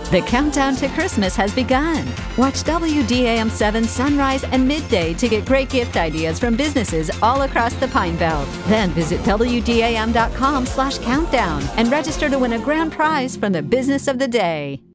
The countdown to Christmas has begun. Watch WDAM 7 sunrise and midday to get great gift ideas from businesses all across the Pine Belt. Then visit WDAM.com/countdown and register to win a grand prize from the business of the day.